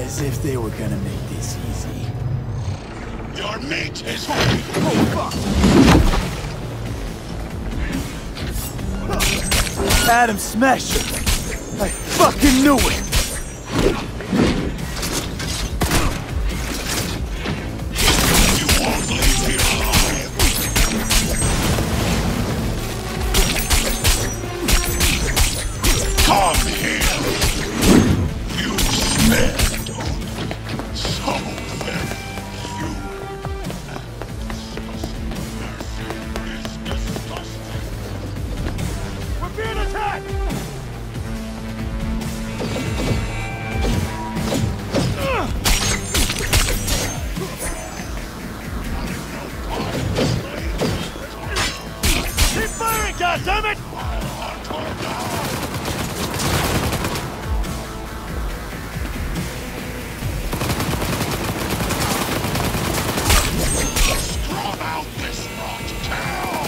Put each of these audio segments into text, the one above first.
As if they were gonna make this easy. Your meat is ready. Oh, fuck! Adam Smasher! I fucking knew it! You won't leave here alive. Come here. You smell. So very human. Mercy is disgusting. We're being attacked! Keep firing, goddammit! Scrub out this rot town.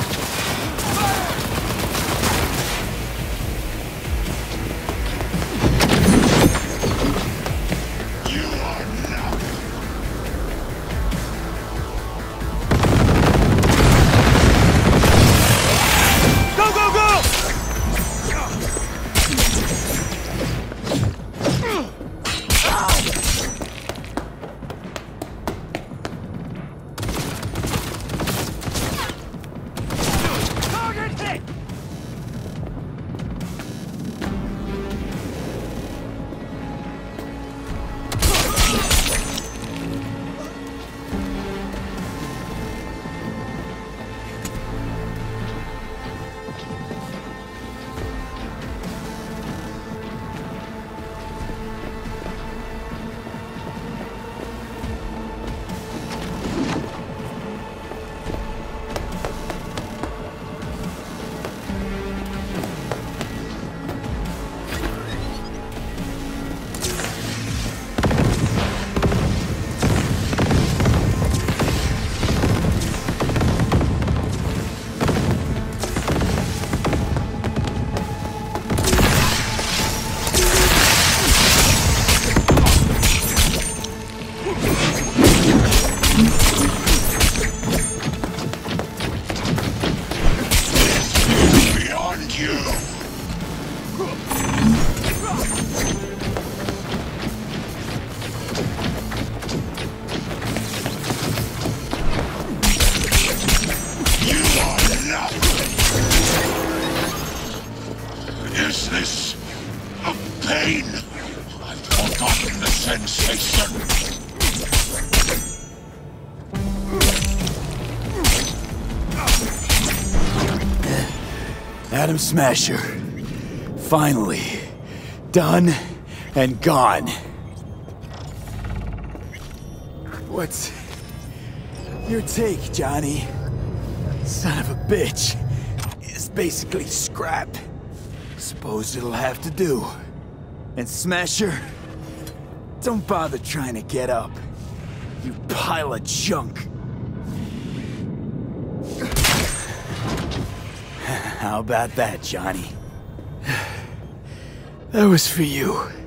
You are nothing. Go, go, go! Target hit! Beyond you. You are nothing. Is this a pain? I've forgotten the sensation. Adam Smasher. Finally. Done and gone. What's your take, Johnny? Son of a bitch. It's basically scrap. Suppose it'll have to do. And Smasher, don't bother trying to get up. You pile of junk. How about that, Johnny? That was for you.